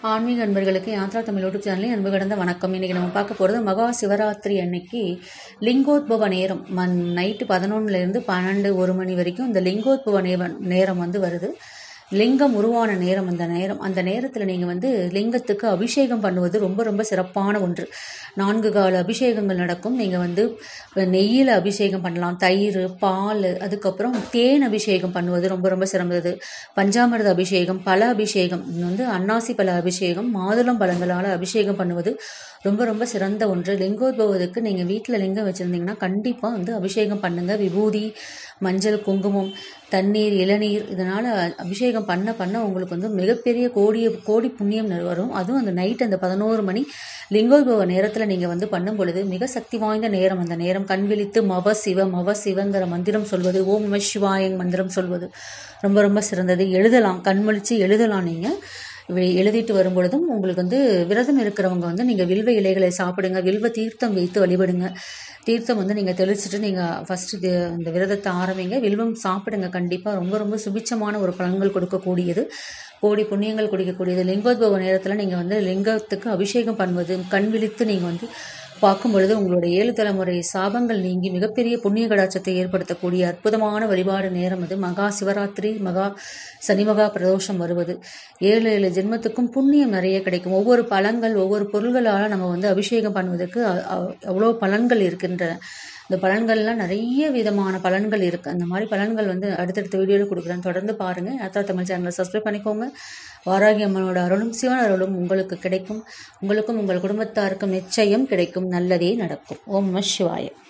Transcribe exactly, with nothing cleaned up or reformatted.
ஆன்மீக அன்பர்களுக்கு யாத்ரா தமிழ் யூடியூப் சேனலில் அன்பு கடந்த வணக்கம். இன்றைக்கி நம்ம பார்க்க போகிறது மகா சிவராத்திரி அன்னைக்கு லிங்கோத்பவ நேரம் மண் நைட்டு பதினொன்றுலேருந்து பன்னெண்டு ஒரு மணி வரைக்கும் இந்த லிங்கோத்பவ நேரம் நேரம் வந்து வருது. லிங்கம் உருவான நேரம் அந்த நேரம் அந்த நேரத்தில் நீங்கள் வந்து லிங்கத்துக்கு அபிஷேகம் பண்ணுவது ரொம்ப ரொம்ப சிறப்பான ஒன்று. நான்கு கால அபிஷேகங்கள் நடக்கும். நீங்கள் வந்து நெய்யில் அபிஷேகம் பண்ணலாம், தயிர், பால், அதுக்கப்புறம் தேன் அபிஷேகம் பண்ணுவது ரொம்ப ரொம்ப சிறந்தது. பஞ்சாமிர்த அபிஷேகம், பல அபிஷேகம் வந்து அன்னாசி பல அபிஷேகம், மாதுளம் பழங்களால் அபிஷேகம் பண்ணுவது ரொம்ப ரொம்ப சிறந்த ஒன்று. லிங்கோத்பவத்துக்கு நீங்கள் வீட்டில் லிங்கம் வச்சுருந்தீங்கன்னா கண்டிப்பாக வந்து அபிஷேகம் பண்ணுங்கள். விபூதி, மஞ்சள், குங்குமம், தண்ணீர், இளநீர் இதனால் அபிஷேகம் பண்ண பண்ண உங்களுக்கு வந்து மிகப்பெரிய கோடிய கோடி புண்ணியம் வரும். அதுவும் அந்த நைட் அந்த பதினோரு மணி லிங்கோத்பவ நேரத்தில் நீங்கள் வந்து பண்ணும் பொழுது மிக சக்தி வாய்ந்த நேரம். அந்த நேரம் கண் விழித்து மவ சிவ மவ சிவங்கிற மந்திரம் சொல்வது, ஓம் நம சிவாயங் மந்திரம் சொல்வது ரொம்ப ரொம்ப சிறந்தது. எழுதலாம், கண்மொழிச்சு எழுதலாம். நீங்கள் எழுதிட்டு வரும் பொழுதும் உங்களுக்கு வந்து விரதம் இருக்கிறவங்க வந்து நீங்கள் வில்வ இலைகளை சாப்பிடுங்க, வில்வ தீர்த்தம் வைத்து வழிபடுங்க. தீர்த்தம் வந்து நீங்கள் தெளிச்சுட்டு நீங்கள் ஃபஸ்ட்டு இந்த விரதத்தை ஆரம்பிங்க. வில்வம் சாப்பிடுங்க. கண்டிப்பாக ரொம்ப ரொம்ப சுபிச்சமான ஒரு பலன்கள் கொடுக்கக்கூடியது, கோடி புண்ணியங்கள் கொடுக்கக்கூடியது. லிங்கோத்பவ நேரத்தில் நீங்கள் வந்து லிங்கத்துக்கு அபிஷேகம் பண்ணுவது, கண் விழித்து நீங்கள் வந்து பார்க்கும் பொழுது உங்களுடைய ஏழு தலைமுறை சாபங்கள் நீங்கி மிகப்பெரிய புண்ணிய கடாட்சத்தை ஏற்படுத்தக்கூடிய அற்புதமான வழிபாடு நேரம் அது. மகா சிவராத்திரி, மகா சனி மகா பிரதோஷம் வருவது ஏழு ஏழு ஜென்மத்துக்கும் புண்ணியம் நிறைய கிடைக்கும். ஒவ்வொரு பழங்கள் ஒவ்வொரு பொருள்களால் நம்ம வந்து அபிஷேகம் பண்ணுவதற்கு அவ்வளோ பலன்கள் இருக்கின்றன. இந்த பலன்கள்லாம் நிறைய விதமான பலன்கள் இருக்குது. அந்த மாதிரி பலன்கள் வந்து அடுத்தடுத்த வீடியோவில் கொடுக்குறேன். தொடர்ந்து பாருங்கள். யாத்ரா தமிழ் சேனலை சப்ஸ்கிரைப் பண்ணிக்கோங்க. வாராகி அம்மனோட அருளும் சிவன் அருளும் உங்களுக்கு கிடைக்கும். உங்களுக்கும் உங்கள் குடும்பத்தாருக்கும் நிச்சயம் கிடைக்கும். நல்லதே நடக்கும். ஓம் நம சிவாய.